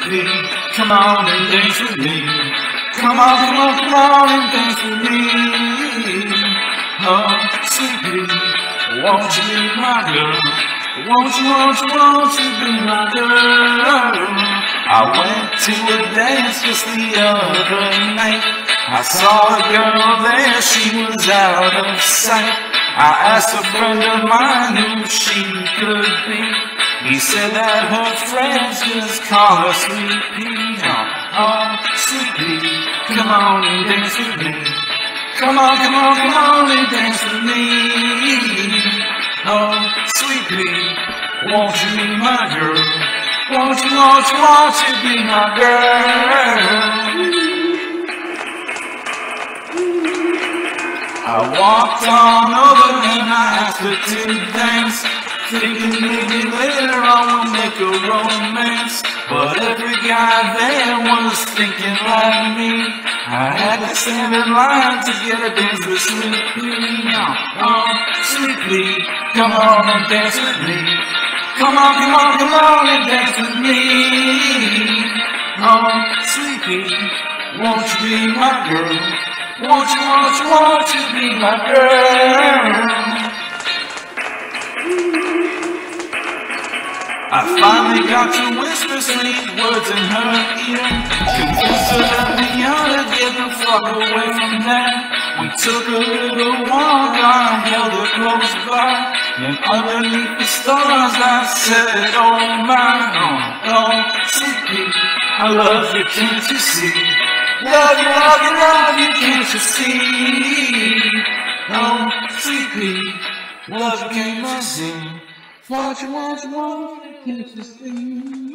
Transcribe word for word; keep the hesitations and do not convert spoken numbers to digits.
sweetie, come on and dance with me. Come on, come on, come on and dance with me. Oh, sweetie, won't you be my girl? Won't you, won't you, won't you be my girl? I went to a dance just the other night. I saw a girl there, she was out of sight. I asked a friend of mine who she could be. He said that her friends just call her Sweet Pea. Oh, Sweet Pea, come on and dance with me. Come on, come on, come on and dance with me. Oh, Sweet Pea, won't you be my girl? Won't you, won't you, won't you be my girl? I walked on over and I asked her to dance, thinking maybe later on we'll make a romance. But every guy there was thinking like me. I had to stand in line to get a dance with Sweet Pea. Oh, Sweet Pea, come on and dance with me. Come on, come on, come on and dance with me. Oh, Sweet Pea, won't you be my girl? Won't you, won't you, won't you be my girl? I finally got to whisper sweet words in her ear, convinced her that we ought to get the fuck away from there. We took a little walk, I held her close by, and underneath the stars I said, oh my, oh, oh, Sweet Pea, I love you, can't you see? Love you, love you, love you, can't you see? Oh, Sweet Pea, love you, can't you see? Want you, want you, want you, can't you see?